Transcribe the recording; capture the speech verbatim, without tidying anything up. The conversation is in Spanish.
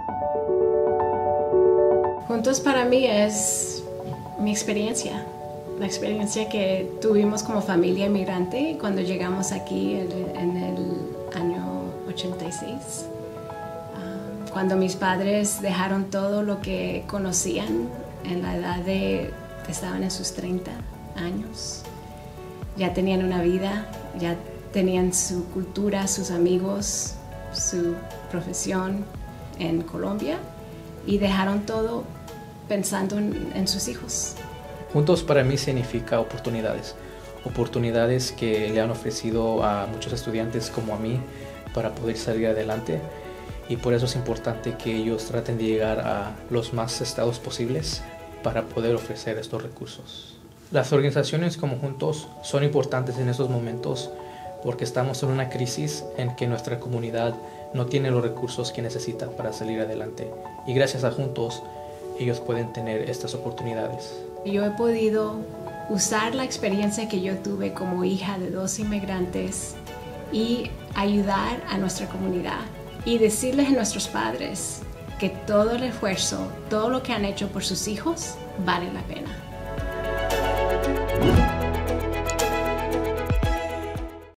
Juntos para mí es mi experiencia, la experiencia que tuvimos como familia inmigrante cuando llegamos aquí en el año ochenta y seis. Cuando mis padres dejaron todo lo que conocían en la edad de, estaban en sus treinta años. Ya tenían una vida, ya tenían su cultura, sus amigos, su profesión en Colombia y dejaron todo pensando en, en sus hijos. Juntos para mí significa oportunidades, oportunidades que le han ofrecido a muchos estudiantes como a mí para poder salir adelante. Y por eso es importante que ellos traten de llegar a los más estados posibles para poder ofrecer estos recursos. Las organizaciones como Juntos son importantes en estos momentos porque estamos en una crisis en que nuestra comunidad no tiene los recursos que necesita para salir adelante. Y gracias a Juntos, ellos pueden tener estas oportunidades. Yo he podido usar la experiencia que yo tuve como hija de dos inmigrantes y ayudar a nuestra comunidad. Y decirles a nuestros padres que todo el esfuerzo, todo lo que han hecho por sus hijos, vale la pena.